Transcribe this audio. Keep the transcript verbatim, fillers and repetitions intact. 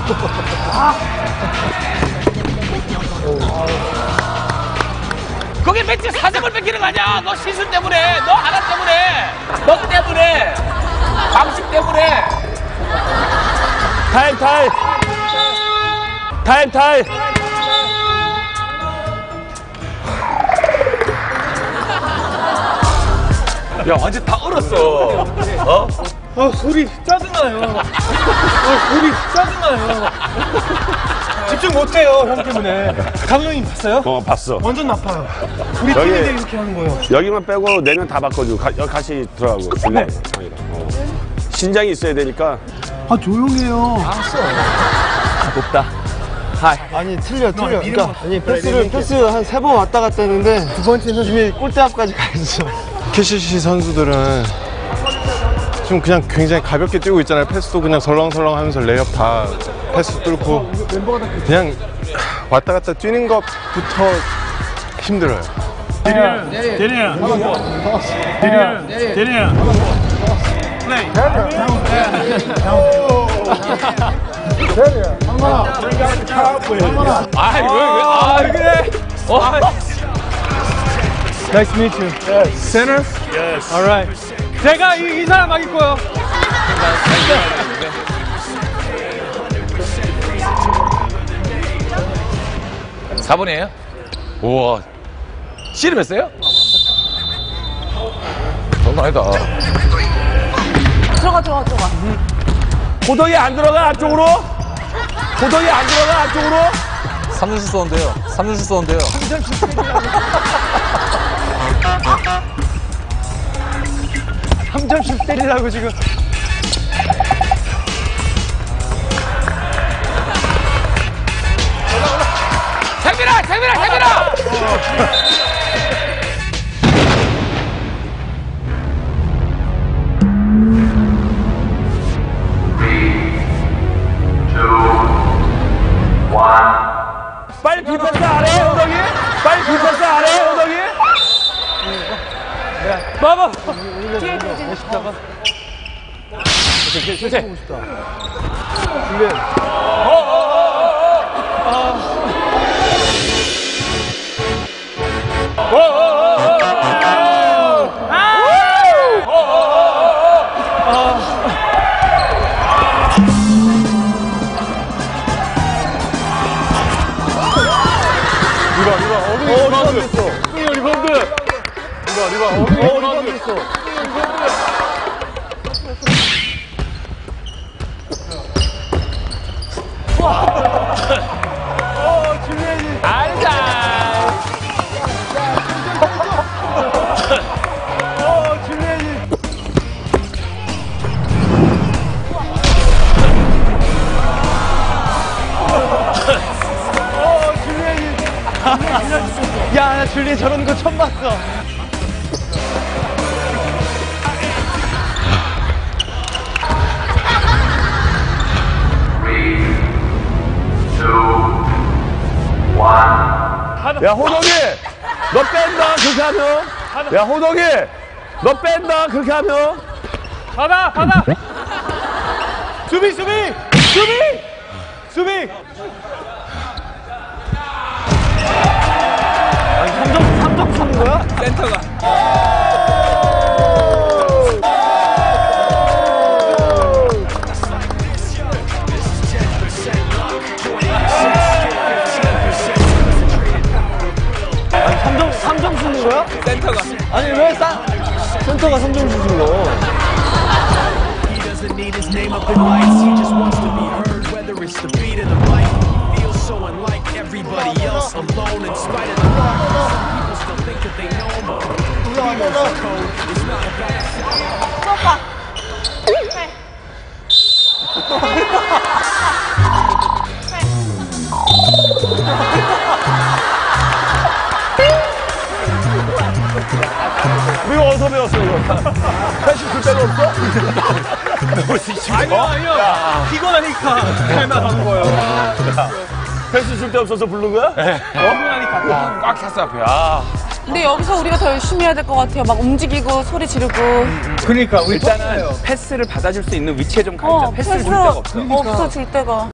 거기 매치 사 점을 뺏기는 거 아니야? 너 시술 때문에, 너 하나 때문에, 너 때문에, 방식 때문에. 타임, 타임. 타임, 타임. 야, 완전 다 얼었어. 어? 아, 소리 짜증나요. 아, 소리 짜증나요. 집중 못해요, 형 때문에. 감독님 봤어요? 어, 봤어. 완전 나빠요. 우리 여기- 팀인데 이렇게 하는 거예요. 여기만 빼고 내년 다 바꿔주고 가, 여기 같이 들어가고. 네. 어. 신장이 있어야 되니까. 아, 조용해요. 높다. 하이. 아니, 틀려, 틀려. 그러니까, 아니, 패스를, 패스 한 세 번 왔다 갔다 했는데, 두 번째는 이미 골대 앞까지 가 있어. 케이씨씨 선수들은 좀 그냥 굉장히 가볍게 뛰고 있잖아요. 패스도 그냥 설렁설렁 하면서 레이업 다 패스 뚫고 그냥 왔다 갔다 뛰는 것부터 힘들어요. 대리야, 대리야, 대리야, 대리야. 플레이. 아이, 왜, 왜, 아, 왜 그래? 어, 아, Nice to meet you. Yes. Center? Yes. All right. 제가 이, 이 사람 막일 거예요. 사 번이에요? 우와. 씨름했어요? 장난 아니다. 들어가, 들어가, 들어가. 호동이 안 들어가, 안쪽으로? 호동이 안 들어가, 안쪽으로? 삼루수 쏘는데요. 삼루수 쏘는데요. 삼 점씩 때리라고 지금. 재민아, 재민아, 재민아! 빨리 비패스 안 해, 호동이? 빨리 비패스 안 해, 호동이? 봐봐. 뒤에, 뒤에, 뒤에. 실제, 실제. 어, 리바운드 했어. 리바운드. 리바, 리바. 어, 리바운드 했어. 어, 줄리엔이. 알자. 어, 줄리엔이. 어, 줄리엔이. 야, 나 줄리엔 저러는 거 처음 봤어. 야, 호동이! 너 뺀다, 그렇게 하면? 야, 호동이! 너 뺀다, 그렇게 하면? 받아, 받아. 수비, 수비, 수비, 수비. 아니, 삼 점, 삼 점 쏘는 거야? 센터가. 아니, 삼 점, 삼 점 쏘는 거야? 센터가. 아니, 왜 싸? 센터가 삼 점 쏘는 거? Doesn't need his name up in lights, he just wants to be heard, whether it's the beat of the mic. He feels so unlike everybody else, alone in spite of the fact some people still think that they know him, but he knows the code. It's not about 우리가 어디서 배웠어, 이거? 패시 줄 데가 없어? 아니야, 아니야. 피곤하니까 할만한 거예요. 패시 줄 데 없어서 부른 거야? 피곤하니까. 꽉 찼어, 앞에. 아. 근데 여기서 우리가 더 열심히 해야 될 것 같아요. 막 움직이고 소리 지르고. 그러니까 우리 일단은 패스를 받아줄 수 있는 위치에 좀 가 있자. 어, 패스를 패스 줄 데가 없어. 없어, 줄 데가.